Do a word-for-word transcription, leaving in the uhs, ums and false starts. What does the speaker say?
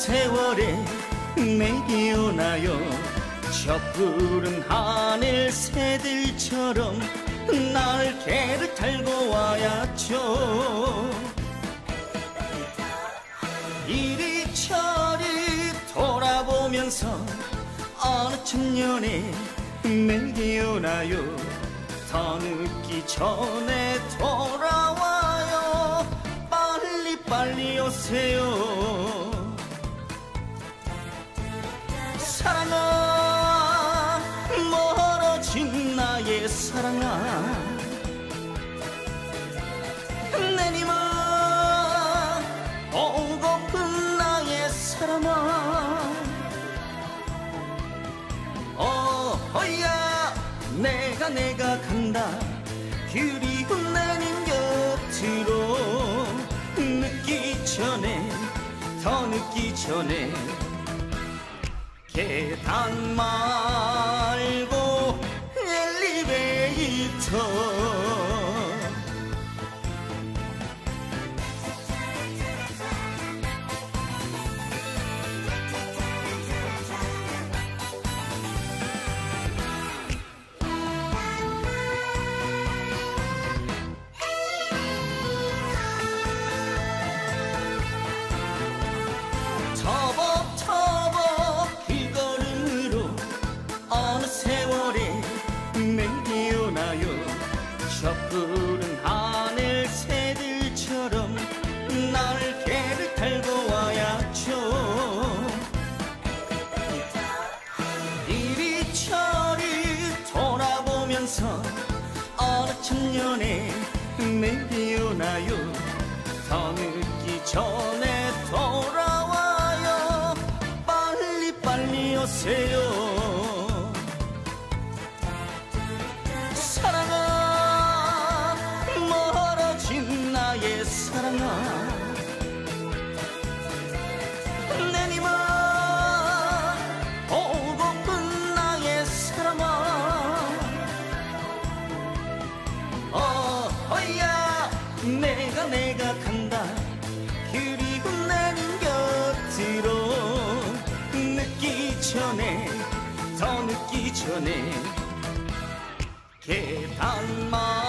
세월에 내게 오나요. 저 푸른 하늘 새들처럼 날개를 달고 와야죠. 이리저리 돌아보면서 어느 천년에 내게 오나요. 더 늦기 전에 돌아와요. 빨리 빨리 오세요. 사랑아, 멀어진 나의 사랑아, 내님아, 오고픈 나의 사랑아. 어허야, 내가 내가 간다. 그리운 내님 곁으로. 늦기 전에, 더 늦기 전에. 계단 말고 엘리베이터. 터벅터벅 그 걸음으로 어느 세월에 내게 오나요. 저 푸른 하늘 새들처럼 날개를 달고 와야죠. 이리저리 돌아보면서 어느 천년에 내게 오나요. 더 늦기 전에 돌아와요. 빨리 빨리 오세요. 사랑아, 멀어진 나의 사랑아, 내님아, 오고픈 나의 사랑아. 어허야, 내가 내가 간다. 그리고 내님 곁으로. 늦기 전에, 더 늦기 전에. 계단만